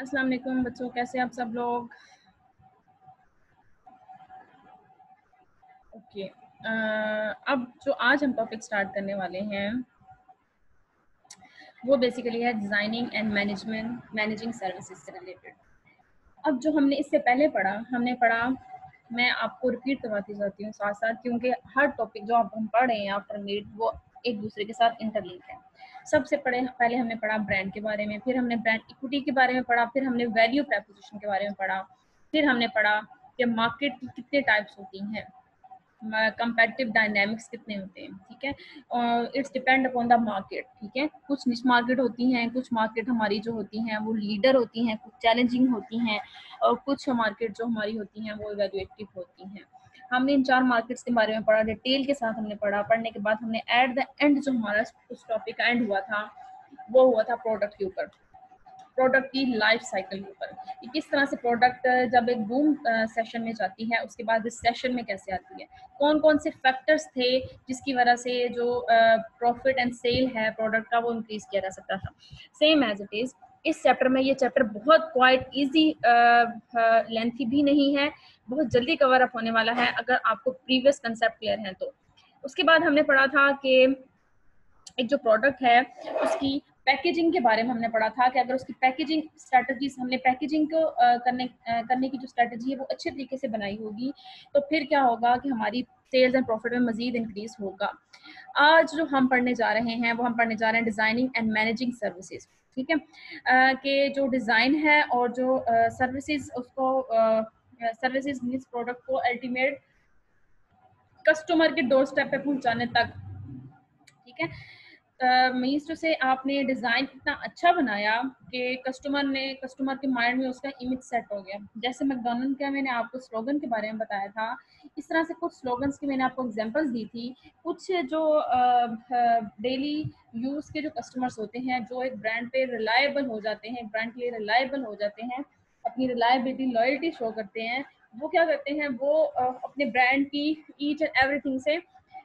अस्सलाम वालेकुम बच्चों, कैसे आप सब लोग। ओके। अब जो आज हम टॉपिक स्टार्ट करने वाले हैं वो बेसिकली है डिज़ाइनिंग एंड मैनेजिंग सर्विसेज से रिलेटेड। अब जो हमने इससे पहले हमने पढ़ा, मैं आपको रिपीट करवाती जाती हूँ साथ साथ, क्योंकि हर टॉपिक जो आप हम पढ़ रहे हैं आफ्टर मीट वो एक दूसरे के साथ इंटरलिंक है। सबसे पहले हमने पढ़ा ब्रांड के बारे में, फिर हमने ब्रांड इक्विटी के बारे में पढ़ा, फिर हमने वैल्यू प्रपोजिशन के बारे में पढ़ा, फिर हमने पढ़ा कि मार्केट की कितने टाइप्स होती हैं, कंपेटिटिव डायनामिक्स कितने होते हैं। ठीक है, और it's depend upon the market. ठीक है, कुछ निश मार्केट होती हैं, कुछ मार्केट हमारी जो होती हैं वो लीडर होती हैं, कुछ चैलेंजिंग होती हैं, और कुछ मार्केट जो हमारी होती हैं वो इवैल्यूएटिव होती हैं। हमने इन 4 मार्केट्स के बारे में पढ़ा, डिटेल के साथ हमने पढ़ा। पढ़ने के बाद हमने एट द एंड जो हमारा उस टॉपिक का एंड हुआ था वो हुआ था प्रोडक्ट के ऊपर, प्रोडक्ट की लाइफ साइकिल के ऊपर कि किस तरह से प्रोडक्ट जब एक बूम सेशन में जाती है उसके बाद इस सेशन में कैसे आती है, कौन कौन से फैक्टर्स थे जिसकी वजह से जो प्रॉफिट एंड सेल है प्रोडक्ट का वो इंक्रीज किया जा सकता था। सेम एज इट इज इस चैप्टर में, ये चैप्टर बहुत क्वाइट इजी, लेंथी भी नहीं है, बहुत जल्दी कवर अप होने वाला है अगर आपको प्रीवियस कंसेप्ट क्लियर है तो। उसके बाद हमने पढ़ा था कि एक जो प्रोडक्ट है उसकी पैकेजिंग के बारे में हमने पढ़ा था कि अगर उसकी पैकेजिंग स्ट्रेटजीज, हमने पैकेजिंग को करने की जो स्ट्रेटजी है वो अच्छे तरीके से बनाई होगी तो फिर क्या होगा कि हमारी सेल्स एंड प्रॉफिट में मजीद इंक्रीज होगा। आज जो हम पढ़ने जा रहे हैं वो हम पढ़ने जा रहे हैं डिज़ाइनिंग एंड मैनेजिंग सर्विसेज। ठीक है, कि जो डिज़ाइन है और जो सर्विसेज उसको सर्विसेज मीन्स प्रोडक्ट को अल्टीमेट कस्टमर के डोर स्टेप पे पहुंचाने तक। ठीक है, मीन्स टू से आपने डिज़ाइन इतना अच्छा बनाया कि कस्टमर के माइंड में उसका इमेज सेट हो गया। जैसे मैकडॉनल्ड का मैंने आपको स्लोगन के बारे में बताया था, इस तरह से कुछ स्लोगन्स की मैंने आपको एग्जांपल्स दी थी। कुछ जो डेली यूज़ के जो कस्टमर्स होते हैं जो एक ब्रांड पे रिलायबल हो जाते हैं, ब्रांड के लिए रिलायबल हो जाते हैं, अपनी रिलायबिलिटी लॉयल्टी शो करते हैं, वो क्या करते हैं, वो अपने ब्रांड की ईच एंड एवरीथिंग से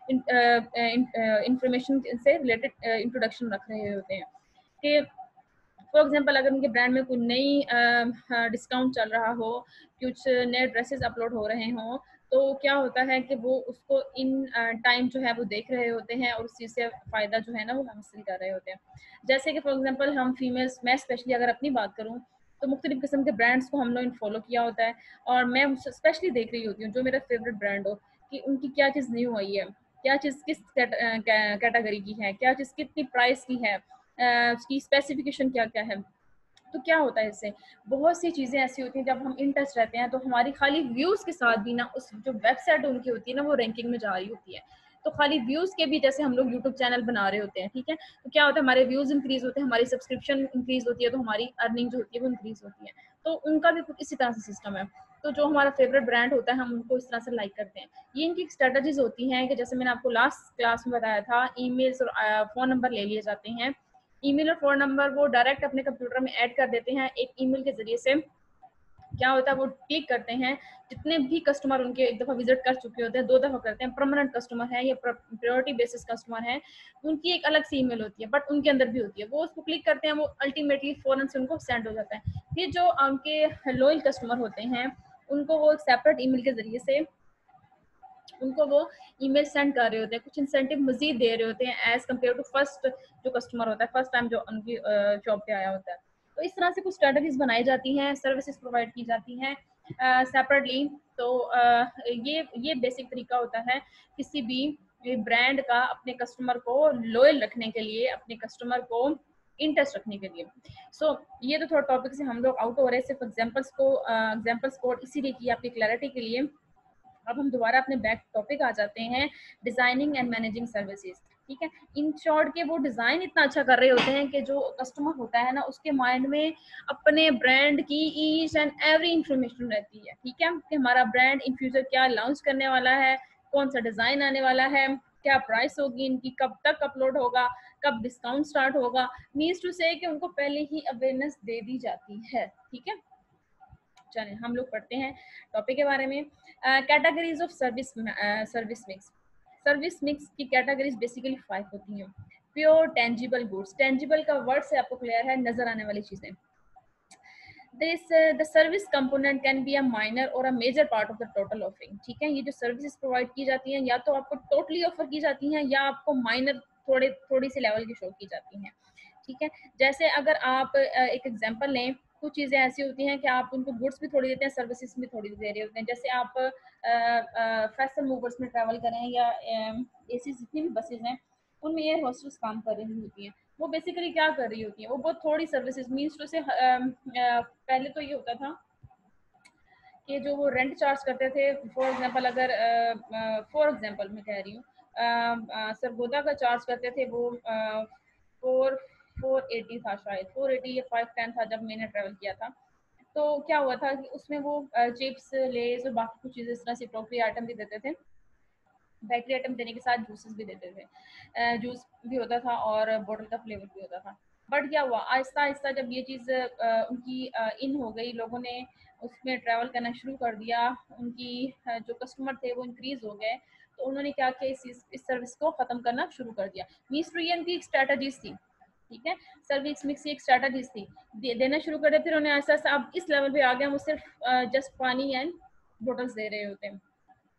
इंफॉर्मेशन से रिलेटेड इंट्रोडक्शन रख रहे होते हैं कि फॉर एग्जांपल अगर उनके ब्रांड में कोई नई डिस्काउंट चल रहा हो, कुछ नए ड्रेसेस अपलोड हो रहे हों, तो क्या होता है कि वो उसको इन टाइम जो है वो देख रहे होते हैं और उस चीज़ से फ़ायदा जो है ना वो हासिल कर रहे होते हैं। जैसे कि फॉर एग्जांपल हम फीमेल्स, मैं स्पेशली अगर अपनी बात करूँ तो मुख्तलिफ किस्म के ब्रांड्स को हम लोग फॉलो किया होता है और मैं स्पेशली देख रही होती हूँ जो मेरा फेवरेट ब्रांड हो कि उनकी क्या चीज़ न्यू आई है, क्या चीज़ किस कैटेगरी की है, क्या चीज़ कितनी प्राइस की है, उसकी स्पेसिफिकेशन क्या क्या है। तो क्या होता है इससे, बहुत सी चीज़ें ऐसी होती हैं जब हम इन टच रहते हैं तो हमारी खाली व्यूज़ के साथ भी ना उस जो वेबसाइट उनकी होती है ना वो रैंकिंग में जा रही होती है। तो खाली व्यूज़ के भी, जैसे हम लोग यूट्यूब चैनल बना रहे होते हैं, ठीक है, तो क्या होता है हमारे व्यूज़ इंक्रीज होते हैं, हमारी सब्सक्रिप्शन इंक्रीज होती है, तो हमारी अर्निंग जो होती है वो इंक्रीज होती है। तो उनका भी कुछ इसी तरह से सिस्टम है। तो जो हमारा फेवरेट ब्रांड होता है हम उनको इस तरह से लाइक करते हैं। ये इनकी स्ट्रेटजीज होती हैं कि जैसे मैंने आपको लास्ट क्लास में बताया था, ईमेल्स और फ़ोन नंबर ले लिए जाते हैं। ईमेल और फ़ोन नंबर वो डायरेक्ट अपने कंप्यूटर में ऐड कर देते हैं एक ईमेल के ज़रिए से। क्या होता है वो क्लिक करते हैं, जितने भी कस्टमर उनके एक दफ़ा विजिट कर चुके होते हैं, 2 दफ़ा करते हैं, परमानेंट कस्टमर है या प्रायोरिटी बेसिस कस्टमर है, उनकी एक अलग सी ईमेल होती है बट उनके अंदर भी होती है। वो उसको क्लिक करते हैं, वो अल्टीमेटली फ़ौरन से उनको सेंड हो जाता है। फिर जो उनके लॉयल कस्टमर होते हैं उनको वो एक सेपरेट ईमेल के ज़रिए से उनको वो ईमेल सेंड कर रहे होते हैं, कुछ इंसेंटिव मजीद दे रहे होते हैं एज कम्पेयर टू फर्स्ट जो कस्टमर होता है, फर्स्ट टाइम जो उनकी शॉप पे आया होता है। तो इस तरह से कुछ स्ट्रेटजीज बनाई जाती हैं, सर्विसेज प्रोवाइड की जाती हैं सेपरेटली। तो ये बेसिक तरीका होता है किसी भी ब्रांड का अपने कस्टमर को लॉयल रखने के लिए, अपने कस्टमर को इंटरेस्ट रखने के लिए। ये तो थोड़ा टॉपिक से हम लोग आउट हो रहे हैं, सिर्फ एग्जाम्पल्स को इसीलिए की आपकी क्लैरिटी के लिए। अब हम दोबारा अपने बैक टॉपिक आ जाते हैं, डिजाइनिंग एंड मैनेजिंग सर्विसेज। ठीक है, इन शॉर्ट के वो डिजाइन इतना अच्छा कर रहे होते हैं कि जो कस्टमर होता है ना उसके माइंड में अपने ब्रांड की ईच एंड एवरी इंफॉर्मेशन रहती है। ठीक है, कि हमारा ब्रांड इन फ्यूचर क्या लॉन्च करने वाला है, कौन सा डिजाइन आने वाला है, क्या प्राइस होगी इनकी, कब तक अपलोड होगा, कब डिस्काउंट स्टार्ट होगा। मीन्स टू से कि उनको पहले ही अवेयरनेस दे दी जाती है। ठीक है, चलें हम लोग पढ़ते हैं टॉपिक के बारे में। Categories of service mix. Service mix की कैटेगरीज बेसिकली 5 होती हैं। प्योर टेंजिबल गुड्स, टेंजिबल का वर्ड से आपको क्लियर है, नजर आने वाली चीजें। This the service component can be a minor or a major part of the total offering. ठीक है, ये जो सर्विसेज प्रोवाइड की जाती हैं या तो आपको टोटली ऑफर की जाती हैं या आपको माइनर थोड़ी सी लेवल की शो की जाती हैं। ठीक है, जैसे अगर आप एक एग्जांपल लें, कुछ चीज़ें ऐसी होती हैं कि आप उनको गुड्स भी थोड़ी देते हैं, सर्विसेज भी थोड़ी दे रहे होते हैं। जैसे आप फैसल मूवर्स में ट्रैवल करें या एसी जितनी भी बसेज हैं उनमें एयर होस्टेस काम कर रही होती हैं। वो बेसिकली क्या कर रही होती हैं, वो बहुत थोड़ी सर्विसेज मीन्स टू से पहले तो ये होता था कि जो वो रेंट चार्ज करते थे, फॉर एग्जांपल अगर फॉर एग्जांपल मैं कह रही हूँ सरगोदा का चार्ज करते थे वो 480 था, शायद 480 या 510 था जब मैंने ट्रैवल किया था। तो क्या हुआ था कि उसमें वो चिप्स लेस और बाकी कुछ चीज़ें इस तरह से टॉफी आइटम भी देते थे, बेकरी आइटम देने के साथ जूसेस भी देते थे, जूस भी होता था और बॉटल का फ्लेवर भी होता था। बट क्या हुआ, आहिस्ता आहिस्ता जब ये चीज़ उनकी इन हो गई, लोगों ने उसमें ट्रैवल करना शुरू कर दिया, उनकी जो कस्टमर थे वो इंक्रीज हो गए, तो उन्होंने क्या किया, इस सर्विस को ख़त्म करना शुरू कर दिया। मीन्स टू ये इनकी एक स्ट्रैटेजीज थी। ठीक है, सर्विस मिक्स की एक स्ट्रैटेजीज थी, देना शुरू कर दिया। फिर उन्हें ऐसा ऐसा अब इस लेवल पे आ गया, वो सिर्फ जस्ट पानी एंड बॉटल्स दे रहे होते हैं।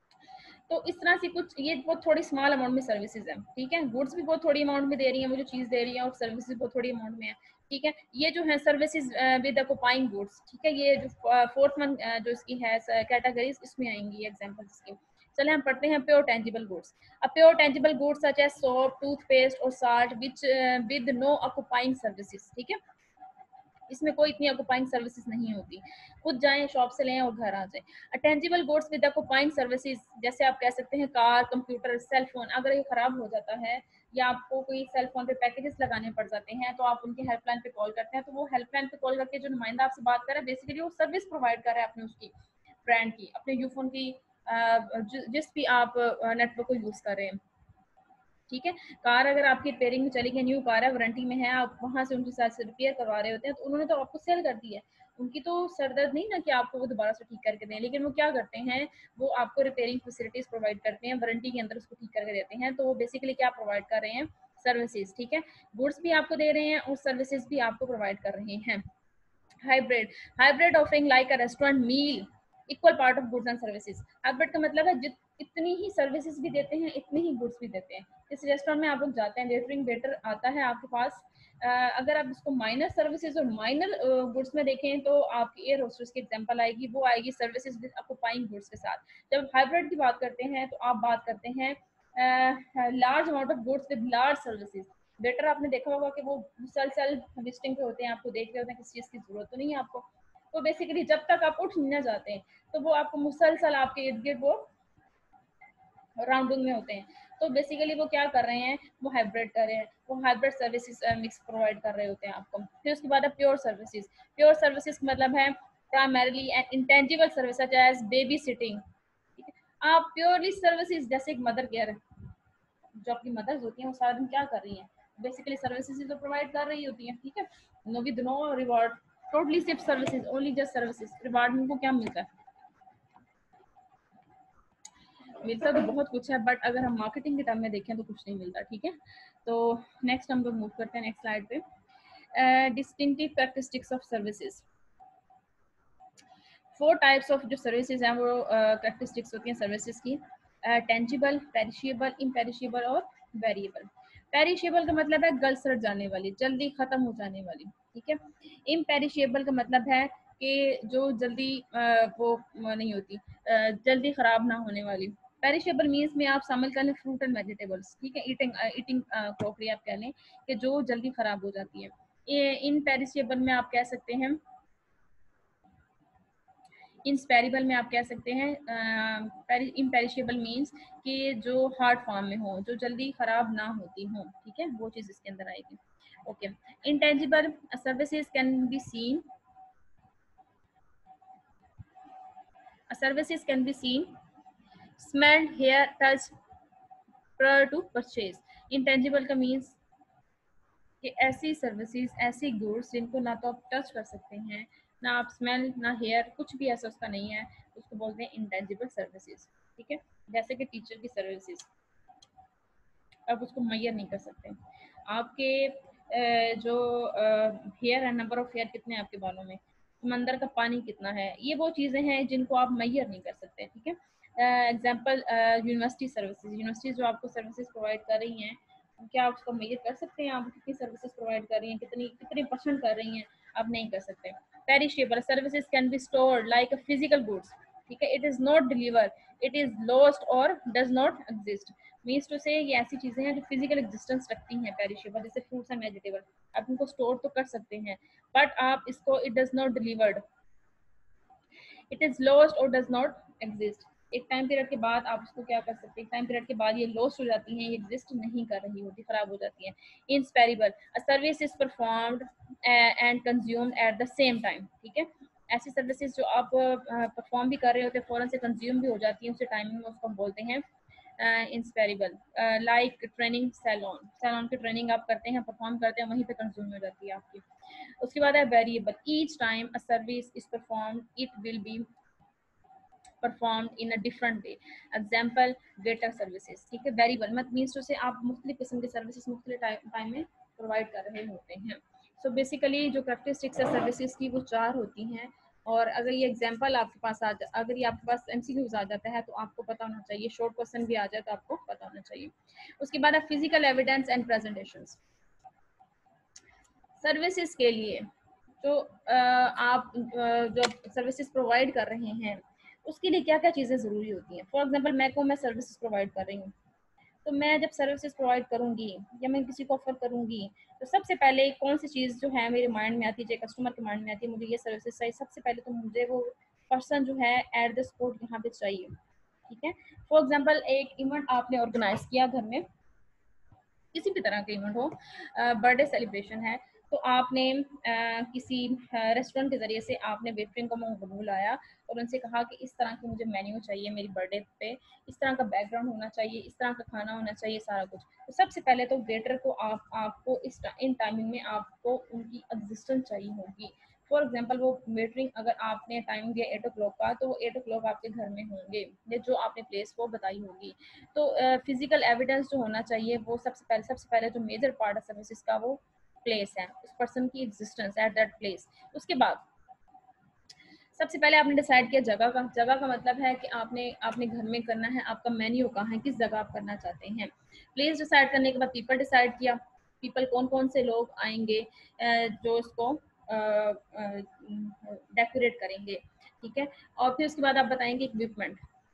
तो इस तरह से कुछ ये बहुत थोड़ी स्मॉल अमाउंट में सर्विसेज है। ठीक है, गुड्स भी बहुत थोड़ी अमाउंट में दे रही है, वो जो चीज़ दे रही है, और सर्विसेज बहुत थोड़ी अमाउंट में है। ठीक है, ये जो है सर्विसेज विद ऑक्युपाइंग गुड्स। ठीक है, ये जो फोर्थ वन जो इसकी है कैटेगरीज, इसमें आएंगी एग्जांपल्स इसकी। चले हम पढ़ते हैं pure tangible goods. A pure tangible goods such as soap, toothpaste और salt which with no accompanying services. ठीक है, इसमें कोई इतनी ऑक्युपाइंग सर्विसेज नहीं होती, खुद जाएं शॉप से लें और घर आ जाएं। Tangible goods with accompanying services, जैसे आप कह सकते हैं कार, कंप्यूटर, सेल फोन, अगर ये खराब हो जाता है या आपको कोई सेल फोन पे पैकेजेस लगाने पड़ जाते हैं, तो आप उनकी हेल्पलाइन पे कॉल करते हैं, तो वो हेल्पलाइन पे कॉल करके जो नुमाइंदा आपसे बात कर रहा है, बेसिकली वो सर्विस प्रोवाइड कर रहा है अपने उसकी ब्रांड की, अपने यूफोन की, जिस भी आप नेटवर्क को यूज कर रहे हैं। ठीक है, कार अगर आपकी रिपेयरिंग में चली गई, न्यू कार है, वारंटी में है, आप वहां से उनके साथ से रिपेयर करवा रहे होते हैं, तो उन्होंने तो आपको सेल कर दी है। उनकी तो सरदर्द नहीं ना कि आपको वो दोबारा से ठीक करके दें, लेकिन वो क्या करते हैं, वो आपको रिपेयरिंग फैसिलिटीज प्रोवाइड करते हैं, वारंटी के अंदर उसको ठीक करके देते हैं। तो वो बेसिकली क्या प्रोवाइड कर रहे हैं, सर्विसेज। ठीक है, गुड्स भी आपको दे रहे हैं और सर्विसेज भी आपको प्रोवाइड कर रहे हैं। Hybrid offering like a restaurant meal, equal part of goods and services. Hybrid का मतलब है इतनी ही सर्विसेज भी देते हैं, इतनी ही गुड्स भी देते हैं। इस रेस्टोरेंट में आप लोग जाते हैं, वेटरिंग वेटर आता है आपके पास, अगर आप इसको माइनर सर्विसेज और माइनर गुड्स में देखें तो आपकी एयर होस्टेस की एग्जांपल आएगी, वो आएगी सर्विसेज विद ऑक्युपाइंग गुड्स के साथ। जब हाइब्रिड की बात करते हैं तो आप बात करते हैं large amount of goods with large services. Better आपने देखा होगा कि वो मुसलसल विजिटिंग पे होते हैं, आपको देख रहे होते हैं, किसी चीज़ की जरूरत तो नहीं है आपको, तो बेसिकली जब तक आप उठ नहीं ना जाते हैं तो वो आपको मुसलसल आपके इर्द गिर्द वो राउंडिंग में होते हैं। तो बेसिकली वो क्या कर रहे हैं, वो हाइब्रिड कर रहे हैं, वो हाइब्रिड सर्विसेज मिक्स प्रोवाइड कर रहे होते हैं आपको। फिर उसके बाद है प्योर सर्विसेज। प्योर सर्विसेज मतलब है primarily and intangible service such as babysitting. ठीक है, आप प्योरली सर्विसेज जैसे एक मदर केयर, जो आपकी मदर्स होती हैं वो सारा दिन क्या कर रही हैं, बेसिकली सर्विसेज तो प्रोवाइड कर रही होती हैं। ठीक है, no with no reward, totally सिर्फ services, only just services, reward उनको क्या मिलता है, मिलता तो बहुत कुछ है, बट अगर हम मार्केटिंग के टर्म में देखें तो कुछ नहीं मिलता। ठीक है, तो नेक्स्ट हम लोग मूव करते हैं नेक्स्ट स्लाइड पे। Distinctive characteristics of services. 4 types of जो सर्विसेज हैं वो कैरेक्टरिस्टिक्स होती हैं सर्विसेज की, टेंजिबल, पेरिशेबल, इम्पेरिशेबल और वेरिएबल। पेरिशेबल का मतलब है गल सड़ जाने वाली, जल्दी खत्म हो जाने वाली। ठीक है, इम्पेरिशेबल का मतलब है कि जो जल्दी वो नहीं होती, जल्दी खराब ना होने वाली। पेरिशेबल मीन्स में आप शामिल कर लें फ्रूट एंड वेजिटेबल्स। ठीक है, ईटिंग ईटिंग क्रॉकरी आप कह लें कि जो जल्दी खराब हो जाती है। इन पेरिशेबल में आप कह सकते हैं, इनस्पेरेबल में आप कह सकते हैं, इम्पेरिशेबल मीन्स कि जो हार्ड फॉर्म में हो, जो जल्दी खराब ना होती हो। ठीक है, वो चीज़ इसके अंदर आएगी। Okay, intangible services can be seen, services can be seen, smelled, hear, touch prior to purchase. Intangible का मीन्स कि ऐसी सर्विसेज, ऐसी गुड्स जिनको ना तो आप टच कर सकते हैं, ना आप स्मेल, ना हेयर, कुछ भी ऐसा उसका नहीं है, उसको बोलते हैं इंटेंजिबल सर्विसेज। ठीक है, जैसे कि टीचर की सर्विसेज, आप उसको मैयर नहीं कर सकते। आपके जो हेयर है, नंबर ऑफ हेयर कितने हैं आपके बालों में, समंदर का पानी कितना है, ये वो चीज़ें हैं जिनको आप मैयर नहीं कर सकते, ठीक है। एग्जाम्पल यूनिवर्सिटी सर्विसेज, यूनिवर्सिटीज जो आपको सर्विसेज प्रोवाइड कर रही हैं, क्या आप उसको मैयर कर सकते हैं, आप कितनी सर्विसेज प्रोवाइड कर रही हैं, कितनी कितने परसेंट कर रही हैं, आप नहीं कर सकते। Perishable services can be stored like a physical goods, ठीक है, it is not deliver, it is lost और does not exist. Means to say ये ऐसी चीज़ें हैं जो फिजिकल एग्जिस्टेंस रखती हैं, पेरिशेबल जैसे फ्रूट्स एंड वेजिटेबल, आप इनको स्टोर तो कर सकते हैं बट आप इसको it does not delivered, it is lost और डज नॉट एग्जिस्ट। एक टाइम पीरियड के बाद आप उसको क्या कर सकते हैं, एक टाइम पीरियड के बाद ये लॉस्ट हो जाती हैं, ये एग्जिस्ट नहीं कर रही होती, खराब हो जाती हैं। Inseparable, a service is performed and consumed at the same time, ठीक है। ऐसी सर्विसेज जो आप परफॉर्म भी कर रहे होते हैं, फ़ौरन से कंज्यूम भी हो जाती हैं, उसे टाइमिंग में उसको हम बोलते हैं inseparable. Like training, salon, salon की ट्रेनिंग आप करते हैं, परफॉर्म करते हैं, वहीं पे कंज्यूम हो जाती है आपकी। उसके बाद है variable, each time a service is performed it will be performed in a different way. Example waiter services, ठीक है। वेरिएबल मत मीन्स टू से आप मुख्तलिफ किस्म की सर्विसेज मुख्तलिफ टाइम में प्रोवाइड कर रहे होते हैं। सो बेसिकली जो करैक्टरिस्टिक्स है सर्विसेज की वो 4 होती हैं, और अगर ये एग्जाम्पल आपके पास आ जा, अगर ये आपके पास MCQs आ जाता है तो आपको पता होना चाहिए, शॉर्ट क्वेश्चन भी आ जाए तो आपको पता होना चाहिए। उसके बाद है physical evidence and presentations. Services के लिए जो आप जो सर्विसेज प्रोवाइड कर रहे हैं उसके लिए क्या क्या चीज़ें ज़रूरी होती हैं। फॉर एग्जांपल मैं सर्विसेज प्रोवाइड कर रही हूँ, तो मैं जब सर्विसेज प्रोवाइड करूँगी या मैं किसी को ऑफर करूँगी, तो सबसे पहले कौन सी चीज़ जो है मेरे माइंड में आती है, जो कस्टमर के माइंड में आती है, मुझे ये सर्विसेज चाहिए, सबसे पहले तो मुझे वो पर्सन जो है एट द स्पॉट यहाँ पे चाहिए, ठीक है। फॉर एग्जाम्पल एक इवेंट आपने ऑर्गेनाइज किया घर में, किसी भी तरह का इवेंट हो, बर्थडे सेलिब्रेशन है, तो आपने किसी रेस्टोरेंट के ज़रिए से आपने वेटरिंग को बुलाया और उनसे कहा कि इस तरह की मुझे मेन्यू चाहिए मेरी बर्थडे पे, इस तरह का बैकग्राउंड होना चाहिए, इस तरह का खाना होना चाहिए, सारा कुछ। तो सबसे पहले तो वेटर को आपको इन टाइमिंग में आपको उनकी एग्जिस्टेंस चाहिए होगी। फॉर एग्जाम्पल वो वेटरिंग अगर आपने टाइम दिया 8 o'clock का, तो वो 8 o'clock आपके घर में होंगे, या जो आपने प्लेस वो बताई होगी। तो फिजिकल एविडेंस जो होना चाहिए वो सबसे पहले जो मेजर पार्ट है सर्विसेज का वो प्लेस है, उस पर्सन की एग्जिस्टेंस एट दैट प्लेस। उसके बाद सबसे पहले आपने डिसाइड किया जगह का मतलब है कि आपने आपने घर में करना है, आपका मेन्यू कहाँ है, किस जगह आप करना चाहते हैं। प्लेस डिसाइड करने के बाद पीपल डिसाइड किया, पीपल कौन कौन से लोग आएंगे जो इसको डेकोरेट करेंगे, ठीक है। और फिर उसके बाद आप बताएंगे इक्विपमेंट,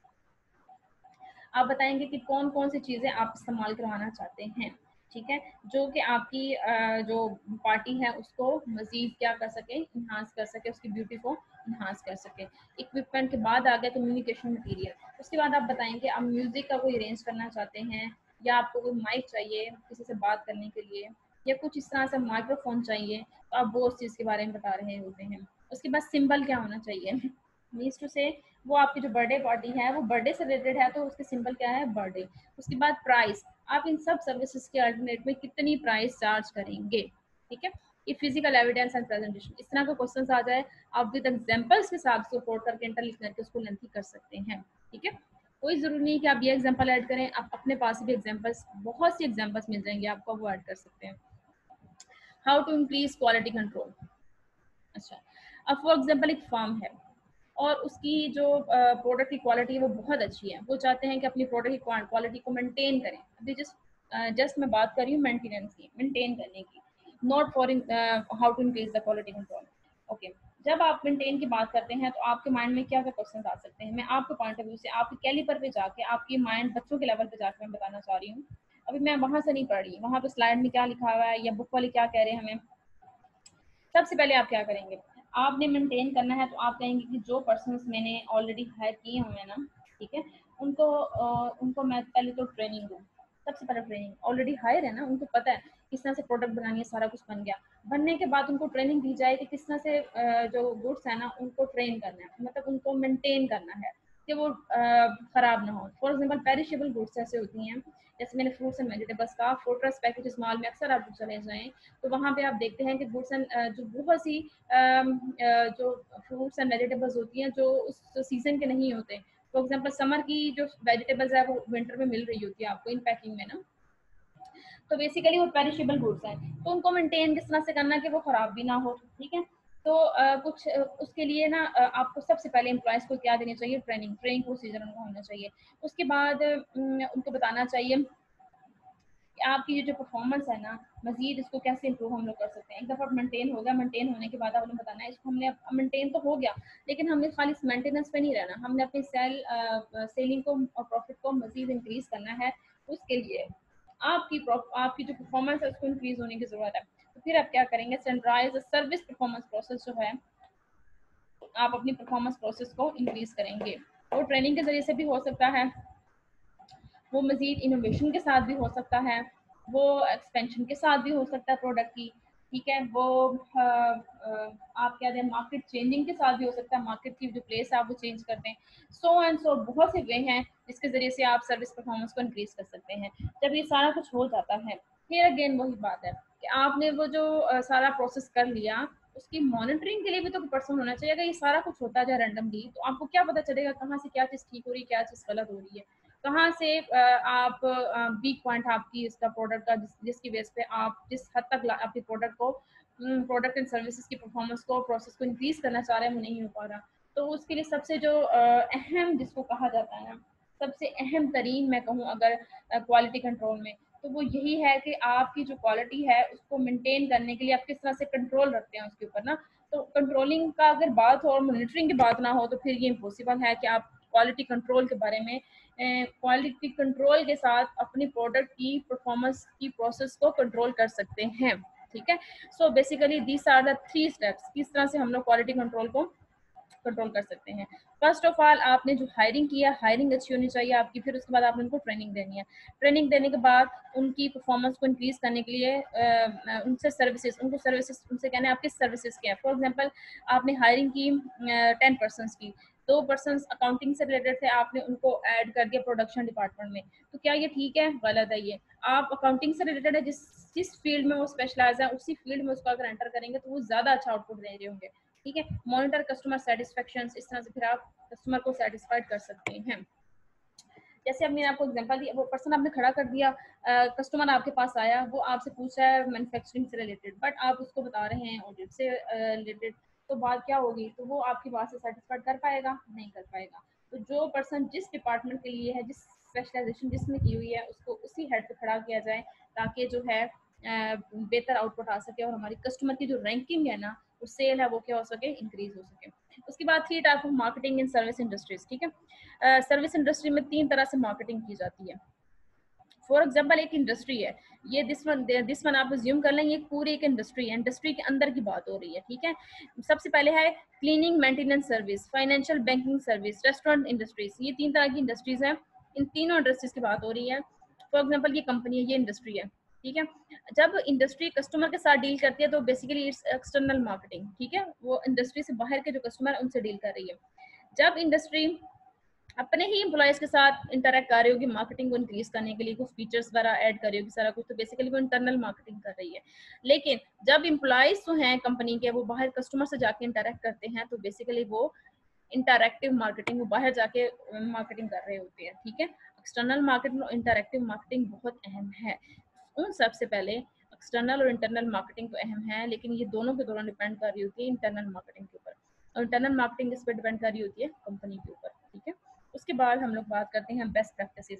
आप बताएंगे कि कौन कौन सी चीज़ें आप इस्तेमाल करवाना चाहते हैं, ठीक है, जो कि आपकी जो पार्टी है उसको मज़ीद क्या कर सके, इन्हांस कर सके, उसकी ब्यूटी को इन्हांस कर सके। इक्विपमेंट के बाद आ गया कम्युनिकेशन मटीरियल। उसके बाद आप बताएंगे आप म्यूज़िक का कोई अरेंज करना चाहते हैं, या आपको कोई माइक चाहिए किसी से बात करने के लिए, या कुछ इस तरह से माइक्रोफोन चाहिए, तो आप वो उस चीज़ के बारे में बता रहे होते हैं। उसके बाद सिंबल क्या होना चाहिए, मीन्स टू से वो आपकी जो बर्थडे पार्टी है वो बर्थडे से रिलेटेड है, तो उसके सिंबल क्या है, बर्थडे। उसके बाद प्राइस, आप इन सब सर्विसेज के अल्टरनेट में कितनी प्राइस चार्ज करेंगे, ठीक है। ये फिजिकल एविडेंस एंड प्रेजेंटेशन, इस तरह का क्वेश्चन आ जाए आप विद एग्जांपल्स के साथ सपोर्ट करके इंटरलिंक करके उसको लेंथी कर सकते हैं, ठीक है। कोई जरूरी नहीं कि आप ये एग्जांपल ऐड करें, आप अपने पास भी एग्जांपल्स, बहुत सी एग्जांपल्स मिल जाएंगे आपको, वो ऐड कर सकते हैं। How to increase quality control. अच्छा, अब फॉर एग्जांपल एक फार्म है और उसकी जो प्रोडक्ट की क्वालिटी है वो बहुत अच्छी है, वो चाहते हैं कि अपनी प्रोडक्ट की क्वालिटी को मेंटेन करें। अभी जस्ट मैं बात कर रही हूँ मेंटेनेंस की, मेंटेन करने की, not for how to increase the quality control. Okay, जब आप मेंटेन की बात करते हैं तो आपके माइंड में क्या क्या क्वेश्चन आ सकते हैं, मैं आपके पॉइंट ऑफ व्यू से आपके कैलिपर पे जाके, आपकी माइंड बच्चों के लेवल पे जाके मैं बताना चाह रही हूँ। अभी मैं वहां से नहीं पढ़ रही, वहां पे स्लाइड में क्या लिखा हुआ है या बुक वाले क्या कह रहे हैं हमें। सबसे पहले आप क्या करेंगे, आपने मेंटेन करना है तो आप कहेंगे कि जो पर्सन्स मैंने ऑलरेडी हायर किए हुए हैं ना, ठीक है, उनको मैं पहले तो ट्रेनिंग दूँ। सबसे पहले ट्रेनिंग, ऑलरेडी हायर है ना, उनको पता है किस तरह से प्रोडक्ट बनानी है, सारा कुछ बन गया। बनने के बाद उनको ट्रेनिंग दी जाए कि किस तरह से जो गुड्स है ना उनको ट्रेन करना है, मतलब उनको मेंटेन करना है कि वो खराब ना हो। फॉर एग्जाम्पल पेरिशेबल गुड्स ऐसे होती हैं, जैसे मैंने फ्रूट्स एंड वेजिटेबल्स का, फोर्ट्रेस पैकेजेस मॉल में अक्सर आप चले जाएँ तो वहाँ पे आप देखते हैं कि गुड्स एंड जो बहुत सी जो फ्रूट्स एंड वेजिटेबल्स होती हैं जो उस सीजन के नहीं होते। फॉर एग्जांपल समर की जो वेजिटेबल्स है वो विंटर में मिल रही होती है आपको इन पैकिंग में ना, तो बेसिकली वो पेरिशेबल गुड्स हैं, तो उनको मेंटेन किस तरह से करना है कि वो खराब भी ना हो, ठीक है। तो कुछ उसके लिए ना आपको सबसे पहले एम्प्लॉयज़ को क्या देनी चाहिए, ट्रेनिंग प्रोसीजर उनका होना चाहिए। उसके बाद उनको बताना चाहिए कि आपकी ये जो परफॉर्मेंस है ना, मज़ीद इसको कैसे इम्प्रूव हम लोग कर सकते हैं। एक दफ़ा मेंटेन हो गया, मेंटेन होने के बाद आपने बताना है इसको हमने मेंटेन तो हो गया, लेकिन हमने खाली इस मेंटेनेंस पे नहीं रहना, हमने अपनी सेलिंग को और प्रॉफिट को मज़ीद इंक्रीज़ करना है। उसके लिए आपकी जो परफॉर्मेंस है उसको इंक्रीज़ होने की ज़रूरत है। तो फिर आप क्या करेंगे, स्टैंडर्डाइज़्ड सर्विस परफॉर्मेंस प्रोसेस जो है, आप अपनी परफॉर्मेंस प्रोसेस को इंक्रीज़ करेंगे। वो ट्रेनिंग के ज़रिए से भी हो सकता है, वो मज़ीद इनोवेशन के साथ भी हो सकता है, वो एक्सपेंशन के साथ भी हो सकता है प्रोडक्ट की, ठीक है। वो आप क्या दें, मार्केट चेंजिंग के साथ भी हो सकता है, मार्केट की जो प्लेस है आप वो चेंज कर दें। सो एंड सो बहुत से वे हैं जिसके ज़रिए से आप सर्विस परफॉर्मेंस को इंक्रीज़ कर सकते हैं। जब ये सारा कुछ हो जाता है, फिर अगेन वही बात है कि आपने वो जो सारा प्रोसेस कर लिया, उसकी मॉनिटरिंग के लिए भी तो पर्सन होना चाहिए। अगर ये सारा कुछ होता जाए रैंडमली, तो आपको क्या पता चलेगा कहाँ से क्या चीज़ ठीक हो रही है, क्या चीज़ गलत हो रही है, कहाँ से आप वीक पॉइंट आपकी इसका प्रोडक्ट का जिसकी बेस पे आप जिस हद तक अपने प्रोडक्ट को प्रोडक्ट एंड सर्विसेज की परफॉर्मेंस को प्रोसेस को इंक्रीज करना चाह रहे हैं, वो नहीं हो पा रहा। तो उसके लिए सबसे जो अहम जिसको कहा जाता है ना, सबसे अहम तरीन मैं कहूँ अगर क्वालिटी कंट्रोल में, तो वो यही है कि आपकी जो क्वालिटी है उसको मेंटेन करने के लिए आप किस तरह से कंट्रोल रखते हैं उसके ऊपर ना। तो कंट्रोलिंग का अगर बात हो और मॉनिटरिंग की बात ना हो, तो फिर ये इम्पॉसिबल है कि आप क्वालिटी कंट्रोल के बारे में क्वालिटी कंट्रोल के साथ अपनी प्रोडक्ट की परफॉर्मेंस की प्रोसेस को कंट्रोल कर सकते हैं, ठीक है। So basically these are the 3 steps किस तरह से हम लोग क्वालिटी कंट्रोल को कंट्रोल कर सकते हैं। फर्स्ट ऑफ ऑल आपने जो हायरिंग किया, हायरिंग अच्छी होनी चाहिए आपकी, फिर उसके बाद आपने उनको ट्रेनिंग देनी है। ट्रेनिंग देने के बाद उनकी परफॉर्मेंस को इंक्रीज करने के लिए उनसे सर्विसेज उनसे कहना है आपकी सर्विसेज क्या है। फॉर एग्जांपल आपने हायरिंग की 10 पर्सन्स की, 2 पर्सन्स अकाउंटिंग से रिलेटेड थे, आपने उनको ऐड कर दिया प्रोडक्शन डिपार्टमेंट में, तो क्या ये ठीक है? गलत है ये। आप अकाउंटिंग से रिलेटेड है, जिस जिस फील्ड में वो स्पेशलाइज है उसी फील्ड में उसको अगर एंटर करेंगे तो वो ज़्यादा अच्छा आउटपुट दे रहे होंगे, ठीक है। मॉनिटर कस्टमर सेटिस्फेक्शन, इस तरह से फिर आप कस्टमर को सेटिस्फाइड कर सकते हैं। जैसे अब मैंने आपको एग्जांपल दिया, वो पर्सन आपने खड़ा कर दिया, कस्टमर आपके पास आया, वो आपसे पूछ रहा है मैन्युफैक्चरिंग से रिलेटेड, बट आप उसको बता रहे हैं ऑडिट से रिलेटेड, तो बात क्या होगी, तो वो आपकी बात से सेटिस्फाइड कर पाएगा? नहीं कर पाएगा। तो जो पर्सन जिस डिपार्टमेंट के लिए है, जिस स्पेशलाइजेशन जिसमें की हुई है, उसको उसी हेड पे खड़ा किया जाए, ताकि जो है बेहतर आउटपुट आ सके और हमारी कस्टमर की जो रैंकिंग है ना, वो सेल है वो क्या हो सके, इंक्रीज हो सके। उसके बाद 3 type of marketing in service industries, ठीक है। सर्विस इंडस्ट्री में 3 तरह से मार्केटिंग की जाती है। फॉर एग्जाम्पल एक इंडस्ट्री है, ये दिस वन आप ज्यूम कर लें, ये पूरी एक इंडस्ट्री है, इंडस्ट्री के अंदर की बात हो रही है, ठीक है। सबसे पहले है cleaning maintenance service, financial banking service, restaurant industries, ये 3 तरह की इंडस्ट्रीज है। इन तीनों इंडस्ट्रीज की बात हो रही है। फॉर एग्जाम्पल ये कंपनी है, ये इंडस्ट्री है, ठीक है। जब इंडस्ट्री कस्टमर के साथ डील करती है तो बेसिकली इट्स एक्सटर्नल मार्केटिंग, ठीक है, वो इंडस्ट्री से बाहर के जो कस्टमर है उनसे डील कर रही है। जब इंडस्ट्री अपने ही एम्प्लॉयज़ के साथ इंटरेक्ट कर रही होगी मार्केटिंग को इंक्रीज करने के लिए, कुछ फीचर्स वगैरह ऐड कर रही होगी, सारा कुछ, तो बेसिकली वो इंटरनल मार्केटिंग कर रही है। लेकिन जब एम्प्लॉयज़ जो हैं कंपनी के, वो बाहर कस्टमर से जाके इंटरेक्ट करते हैं, तो बेसिकली वो इंटरैक्टिव मार्केटिंग, वो बाहर जाके मार्केटिंग कर रहे होते हैं, ठीक है। एक्सटर्नल मार्केटिंग और इंटरैक्टिव मार्केटिंग बहुत अहम है। उन सबसे पहले एक्सटर्नल और इंटरनल मार्केटिंग तो अहम है, लेकिन ये दोनों के दोनों डिपेंड कर रही होती है इंटरनल मार्केटिंग के ऊपर, और इंटरनल मार्केटिंग इस पर डिपेंड कर रही होती है कंपनी के ऊपर, ठीक है। उसके बाद हम लोग बात करते हैं best practices.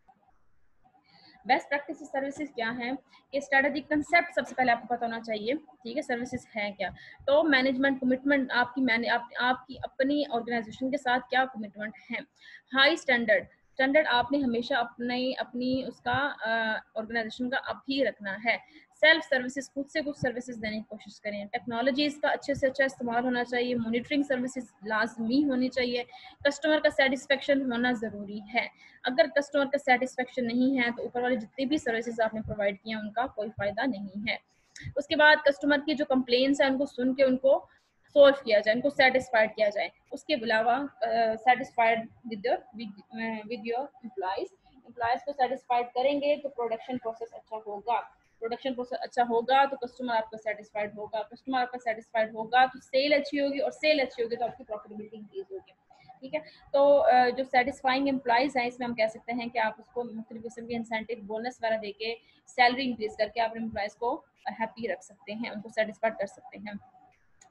Best practice services क्या हैं, कि स्ट्रेटेजिक कंसेप्ट सबसे पहले आपको पता होना चाहिए, ठीक है, सर्विसेज है क्या। तो मैनेजमेंट कमिटमेंट, आपकी अपनी ऑर्गेनाइजेशन के साथ क्या कमिटमेंट है। हाई स्टैंडर्ड, स्टैंडर्ड आपने हमेशा अपनी अपनी उसका ऑर्गेनाइजेशन का अप ही रखना है। सेल्फ सर्विसेज, खुद से कुछ सर्विसेज देने की कोशिश करें। टेक्नोलॉजीज का अच्छे से अच्छा इस्तेमाल होना चाहिए। मॉनिटरिंग सर्विसेज लाजमी होनी चाहिए। कस्टमर का सेटिस्फेक्शन होना ज़रूरी है। अगर कस्टमर का सेटिस्फेक्शन नहीं है तो ऊपर वाले जितनी भी सर्विसेज आपने प्रोवाइड किया उनका कोई फ़ायदा नहीं है। उसके बाद कस्टमर की जो कंप्लेंट्स हैं उनको सुन के उनको सोल्व किया जाए, उनको सेटिस्फाइड किया जाए। उसके अलावा सेटिस्फाइड विद योर एम्प्लॉयज़ को सेटिस्फाइड करेंगे तो प्रोडक्शन प्रोसेस अच्छा होगा। प्रोडक्शन प्रोसेस अच्छा होगा तो कस्टमर आपका सेटिस्फाइड होगा, कस्टमर आपका सेटिस्फाइड होगा तो सेल अच्छी होगी, और सेल अच्छी होगी तो आपकी प्रॉफिटेबिलिटी इंक्रीज होगी, ठीक है। तो जो सेटिस्फाइंग एम्प्लॉयज़ हैं, इसमें हम कह सकते हैं कि आप उसको मुख्तलिफ किस्म के इंसेंटिव बोनस वगैरह देके, सैलरी इंक्रीज करके आप एम्प्लॉयज़ को हैप्पी रख सकते हैं, उनको सेटिस्फाइड कर सकते हैं।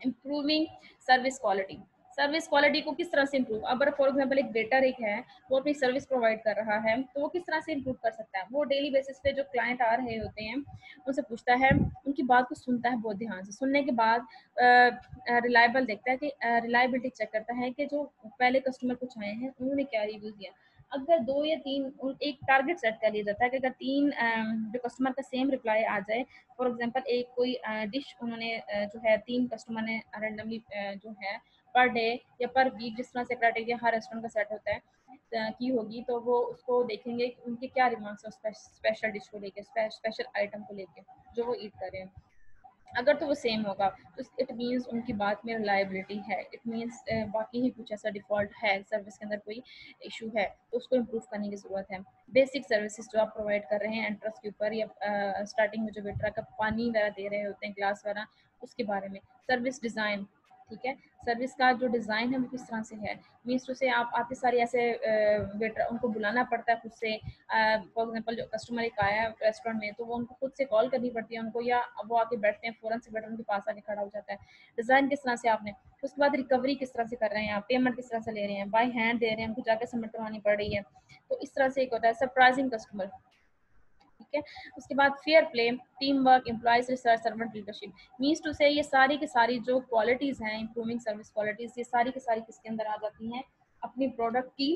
Improving service quality. Service quality को किस तरह से इम्प्रूव, अगर फॉर एग्जांपल एक वेटर एक है, वो अपनी सर्विस प्रोवाइड कर रहा है, तो वो किस तरह से इम्प्रूव कर सकता है। वो डेली बेसिस पे जो क्लाइंट आ रहे होते हैं उनसे पूछता है, उनकी बात को सुनता है बहुत ध्यान से, सुनने के बाद रिलायबल देखता है कि रिलायबिलिटी चेक करता है कि जो पहले कस्टमर कुछ आए हैं उन्होंने क्या रिव्यू दिया। अगर 2 या 3, एक टारगेट सेट कर लिया जाता है कि अगर 3 जो कस्टमर का सेम रिप्लाई आ जाए, फॉर एग्जांपल एक कोई डिश उन्होंने जो है 3 कस्टमर ने रैंडमली जो है पर डे या पर वीक, जिस तरह से क्राइटेरिया हर रेस्टोरेंट का सेट होता है की होगी, तो वो उसको देखेंगे कि उनके क्या रिमार्क्स है स्पेशल डिश को लेके, स्पेशल आइटम को लेके जो वो ईट कर रहे हैं। अगर तो वो सेम होगा तो इट मीन्स उनकी बात में रिलायबिलिटी है, इट मीन्स बाकी ही कुछ ऐसा डिफॉल्ट है सर्विस के अंदर, कोई इशू है तो उसको इम्प्रूव करने की ज़रूरत है। बेसिक सर्विसेज जो आप प्रोवाइड कर रहे हैं एंट्रेंस के ऊपर या स्टार्टिंग में जो वेटर का पानी वगैरह दे रहे होते हैं ग्लास वगैरह, उसके बारे में। सर्विस डिज़ाइन, ठीक है, सर्विस का जो डिज़ाइन है वो किस तरह से है, मीन्स टू से आप आपके सारे ऐसे वेटर उनको बुलाना पड़ता है खुद से, फॉर एग्जांपल जो कस्टमर एक आया है रेस्टोरेंट में तो वो उनको खुद से कॉल करनी पड़ती है उनको, या वो आके बैठते हैं फ़ौरन से वेटर उनके पास आके खड़ा हो जाता है। डिज़ाइन किस तरह से आपने, उसके बाद रिकवरी किस तरह से कर रहे हैं आप, पेमेंट किस तरह से ले रहे हैं, बाय हैंड दे रहे हैं, उनको जाकर सबमिट करवानी पड़ रही है, तो इस तरह से एक होता है सरप्राइजिंग कस्टमर। ठीक है, उसके बाद fair play, teamwork, employees research, servant leadership, means to say ये सारी की सारी जो क्वालिटीज़ हैं इंप्रूविंग सर्विस क्वालिटीज़, ये सारी की सारी किसके अंदर आ जाती हैं, अपनी प्रोडक्ट की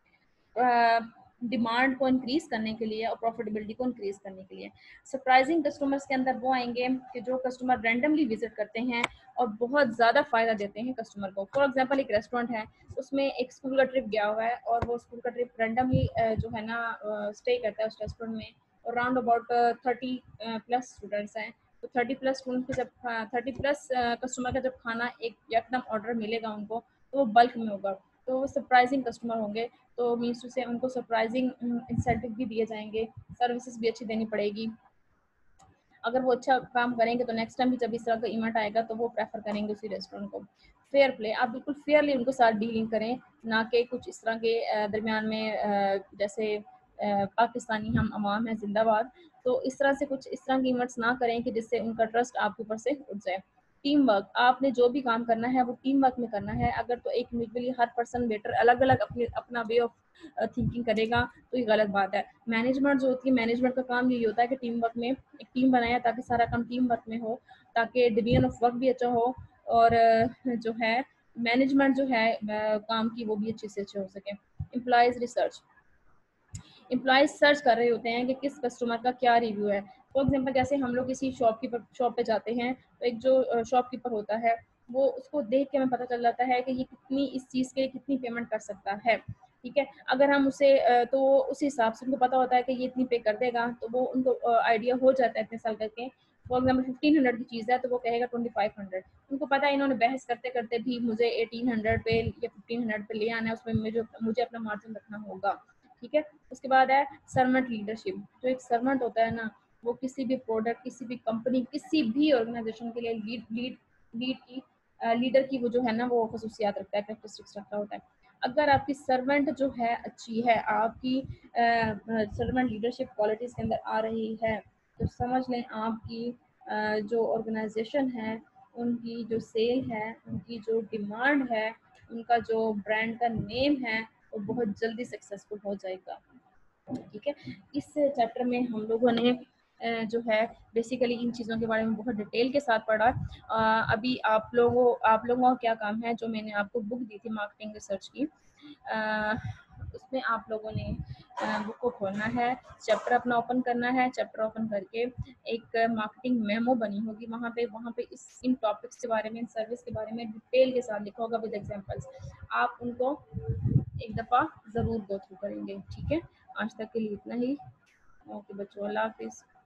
डिमांड को इंक्रीज करने के लिए और प्रॉफिटेबिलिटी को इंक्रीज करने के लिए। सरप्राइजिंग कस्टमर्स के अंदर वो आएंगे कि जो कस्टमर रैंडमली विजिट करते हैं और बहुत ज़्यादा फ़ायदा देते हैं कस्टमर को। फॉर एग्जांपल एक रेस्टोरेंट है, उसमें एक स्कूल का ट्रिप गया हुआ है और वो स्कूल का ट्रिप रैंडमली जो है ना स्टे करता है उस रेस्टोरेंट में, और राउंड अबाउट 30 प्लस स्टूडेंट्स हैं, तो 30 प्लस स्टूडेंट के जब 30 प्लस कस्टमर का जब खाना एक एकदम ऑर्डर मिलेगा उनको, तो वो बल्क में होगा, तो वो सरप्राइजिंग कस्टमर होंगे, तो मीन्स टू से उनको सरप्राइजिंग इंसेंटिव भी दिए जाएंगे, सर्विसेज भी अच्छी देनी पड़ेगी। अगर वो अच्छा काम करेंगे तो नेक्स्ट टाइम भी जब इस तरह का इवेंट आएगा तो वो प्रेफर करेंगे उसी रेस्टोरेंट को। फेयर प्ले, आप बिल्कुल फेयरली उनको साथ डीलिंग करें, ना कि कुछ इस तरह के दरमियान में जैसे पाकिस्तानी हम अवाम हैं जिंदाबाद, तो इस तरह से कुछ इस तरह के इवेंट्स ना करें कि जिससे उनका ट्रस्ट आपके ऊपर से उठ जाए। टीम वर्क, आपने जो भी काम करना है वो टीम वर्क में करना है। अगर तो एक इंडिविजुअली हर पर्सन बेटर अलग अलग अपनी अपना वे ऑफ थिंकिंग करेगा तो ये गलत बात है। मैनेजमेंट जो होती है, मैनेजमेंट का काम यही होता है कि टीम वर्क में एक टीम बनाया ताकि सारा काम टीम वर्क में हो, ताकि डिवीजन ऑफ वर्क भी अच्छा हो, और जो है मैनेजमेंट जो है काम की वो भी अच्छे से अच्छे हो सके। एम्प्लॉयज रिसर्च, एम्प्लॉयज सर्च कर रहे होते हैं कि किस कस्टमर का क्या रिव्यू है। फॉर एग्जांपल जैसे हम लोग किसी शॉप पे जाते हैं तो एक जो शॉपकीपर होता है वो उसको देख के हमें पता चल जाता है कि ये कितनी इस चीज़ के कितनी पेमेंट कर सकता है। ठीक है, अगर हम उसे तो उस हिसाब से उनको पता होता है कि ये इतनी पे कर देगा, तो वो उनको आइडिया हो जाता है इतने साल करके। फॉर एग्जाम्पल 1500 की चीज़ है तो वो कहेगा 2500, उनको पता है इन्होंने बहस करते करते भी मुझे 1800 पे या 1500 पे ले आना है, उसमें मुझे अपना मार्जिन रखना होगा। ठीक है, उसके बाद है सर्वेंट लीडरशिप। जो एक सर्वेंट होता है ना, वो किसी भी प्रोडक्ट, किसी भी कंपनी, किसी भी ऑर्गेनाइजेशन के लिए लीडर की वो जो है ना वो खसूसियात रखता है, कैरेक्टरिस्टिक्स रखता होता है। अगर आपकी सर्वेंट जो है अच्छी है, आपकी सर्वेंट लीडरशिप क्वालिटीज़ के अंदर आ रही है, तो समझ लें आपकी जो ऑर्गेनाइजेशन है उनकी जो सेल है, उनकी जो डिमांड है, उनका जो ब्रांड का नेम है वो बहुत जल्दी सक्सेसफुल हो जाएगा। ठीक है, इस चैप्टर में हम लोगों ने जो है बेसिकली इन चीज़ों के बारे में बहुत डिटेल के साथ पढ़ा। अभी आप लोगों का क्या काम है, जो मैंने आपको बुक दी थी मार्केटिंग रिसर्च की, उसमें आप लोगों ने बुक को खोलना है, चैप्टर अपना ओपन करना है, चैप्टर ओपन करके एक मार्केटिंग मेमो बनी होगी, वहाँ पे इन टॉपिक्स के बारे में, इन सर्विस के बारे में डिटेल के साथ लिखा होगा विद एग्जांपल्स। आप उनको एक दफ़ा ज़रूर गो थ्रू करेंगे। ठीक है, आज तक के लिए इतना ही। ओके बच्चों, अल्लाह हाफिज़।